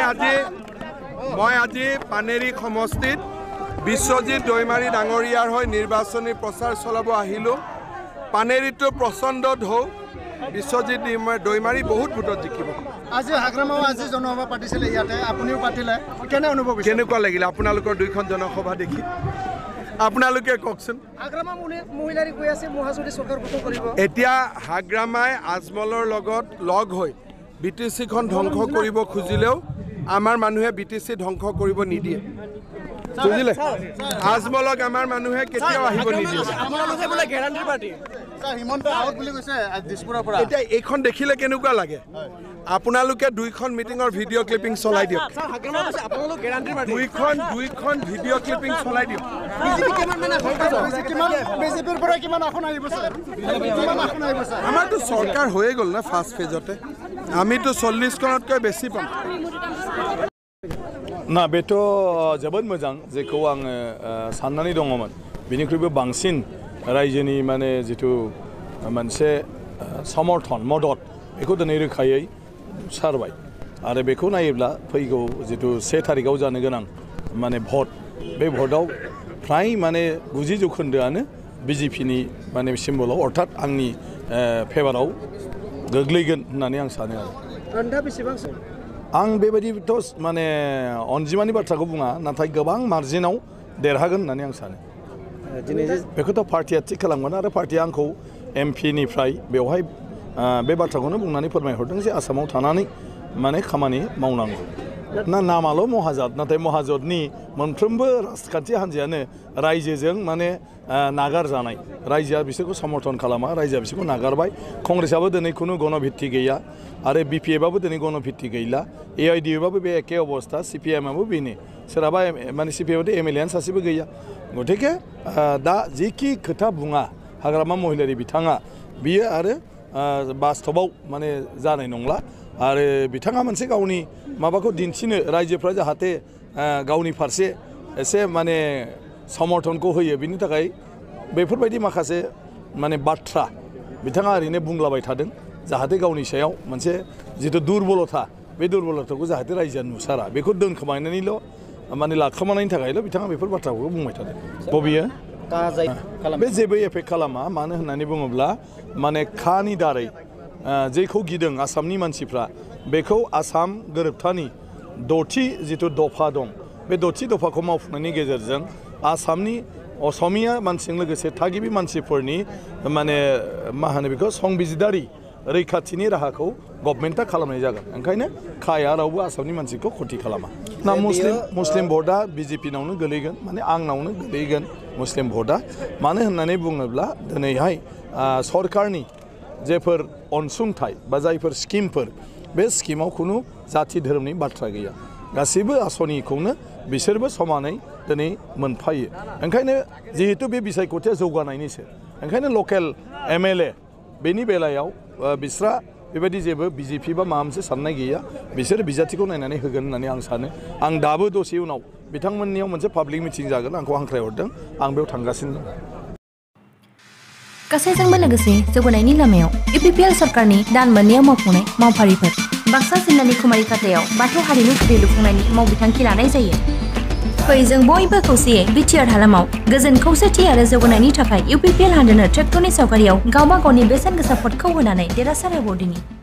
আজি পানেৰী সমষ্টিত বিশ্বজিৎ দৈমাৰী ডাঙৰীয়াৰ হৈ নিৰ্বাচনী প্ৰচাৰ চলাব আহিলোঁ। পানেৰীটো প্ৰচণ্ড ঢৌ, বিশ্বজিৎ দৈমাৰী বহুত ভোটত জিকিব। আজি হাগ্ৰামাও আজি জনসভা পাতিছিলে ইয়াতে, আপুনিও পাতিলে, কেনে অনুভৱ হৈছে? কেনেকুৱা লাগিলে আপোনালোকৰ দুইখন জনসভা দেখি? আপোনালোকে কওকচোন। হাগ্ৰামা মহিলাৰী কৈ আছে মহাজোঁটে চৰকাৰ গঠন কৰিব। এতিয়া হাগ্ৰামাই আজমলৰ লগত লগ হৈ BTCখন ধ্বংস কৰিব খুজিলেও আমাৰ মানুহে BTC ধ্বংস কৰিব নিদিয়ে, বুজিলে? আজমলক আমাৰ মানুহে কেতিয়াও আহিব নিদিয়ে। এতিয়া এইখন দেখিলে কেনেকুৱা লাগে? আপোনালোকে দুইখন মিটিঙৰ ভিডিঅ' ক্লিপিং চলাই দিয়ক, দুইখন ভিডিঅ' ক্লিপিং চলাই দিয়ক। আমাৰতো চৰকাৰ হৈয়ে গ'ল না ফাৰ্ষ্ট ফেজতে, আমিতো 40খনতকৈ বেছি পাম। ना बेथ' जोबोद मोजां जेखौ आङो साननानै दङमोन, बिनिख्रुइबो बांसिन रायजोनि माने जिथु मोनसे समर्थन मदद बेखौ दिनै रोखायै सारबाय। आरो बेखौ नायोब्ला फैगौ जिथु 1 तारिखआव जानो गोनां माने भट, बे भटआव फ्राय माने 90% BJPनि माने सिम्बलाव अर्थात आंनि फेभाराव गोग्लैगोन होननानै आं सानो आरो। आं बेबायदिथ' माने अनजिमानि बाथ्राखौ बुङा, नाथाय गोबां मार्जिनाव देरहागोन होननानै आं सानो। बेखौथ' पार्टिया थिग खालामगोन आरो पार्टिया आंखौ MPनिफ्राय बेवहाय बे बाथ्राखौनो बुंनानै फोरमायहरदों जे आसामाव थानानै माने खामानि मावनांगौ। नामाल' महाजोट, नाथाय महाजोटनि मोनफ्रोमबो राजखान्थि हान्जायानो रायजोजों माने नागारजानाय, रायजोआ बिसोरखौ समर्थन खालामा, रायजोआ बिसोरखौ नागारबाय। कंग्रेसआबो दिनै खुनु गणभित्ति गैया आरो BPFआबो दिनै गणभित्ति गैला, AIDFआबो बे एखे अबस्था, CPIMआबो बेनो, सोरहाबा माने CPIMआवथ' MLA सासेबो गैया। गतिके दा जिखि खोथा बुङा हाग्रामा महिलारी बिथाङा बियो आरो बास्तबाव माने जानाय नंला। आरो बिथाङा मोनसे गावनि माबाखौ दिन्थिनो रायजोफ्रा जाहाथे गावनि फारसे एसे माने समर्थनखौ होयो, बिनि थाखाय बेफोरबायदि माखासे माने बाथ्रा बिथाङा ओरैनो बुंलाबाय थादों, जाहाथे गावनि सायाव मोनसे जिथु दुर्बलता, बे दुर्बलताखौ जाहाथे रायजोआ नुसारा, बेखौ दोनखोमानानैल' माने लाखोमानायनि थाखायल' बिथाङा बेफोर बाथ्राखौ बुंबाय थादों। बबेयो बे जेबो एफेक्ट खालामा, मानो होननानै बुङोब्ला माने खानि दारै जेखौ गिदों आसामनि मानसिफ्रा, बेखौ आसाम गोरोबथानि 6थि जिथु दफा दं, बे 6थि दफाखौ मावफुंनायनि गेजेरजों आसामनि असमिया मानसिजों लोगोसे थागिबि मानसिफोरनि माने मा होनो बेखौ संबिजिदारि रैखाथिनि राहाखौ गभर्नमेन्टआ खालामनाय जागोन। ओंखायनो खाया रावबो आसामनि मानसिखौ खथि खालामा। ना मुस्लिम भटआ BJPनावनो गोलैगोन, माने आंनावनो गोलैगोन मुस्लिम भटआ। मानो होननानै बुङोब्ला दिनैहाय सरकारनि जेफोर अनसुंथाइ बा जायफोर स्किमफोर, बे स्किमाव खुनु जाथि धोरोमनि बाथ्रा गैया, गासैबो आसनिखौनो बिसोरबो समानै दिनै मोनफायो। ओंखायनो जिहेतु बे बिसायख'थिया जौगानायनिसो, ओंखायनो लकेल MLA बेनि बेलायाव बिस्रा बेबायदि जेबो BJP बा माबा मोनसे साननाय गैया, बिसोर बिजाथिखौ नायनानै होगोन होननानै आं सानो। आं दाबो दसे उनाव बिथांमोननियाव मोनसे पाब्लिक मिटिं जागोन, आंखौ हांख्रायहरदों, आं बेयाव थांगासिनो दं। गासैजोंबो लोगोसे जौगानायनि लामायाव UPPL सरकारनि दान मोननैयाव मावफुंनाय मावफारिफोर। बाक्सा जिल्लानि खुमारि खाथायाव बाथौ हारिमु खुलि लुफुंनायनि मावबिथांखि लानाय जायो। फै जों बयबो खौसेयै BTR हालामाव गोजोन खौसेथि आरो जौगानायनि थाखाय UPPL हानजानो ट्रेक्टरनि सावगारियाव गावबा गावनि बेसेन गोसा भटखौ होनानै देरहासार होबावदिनि।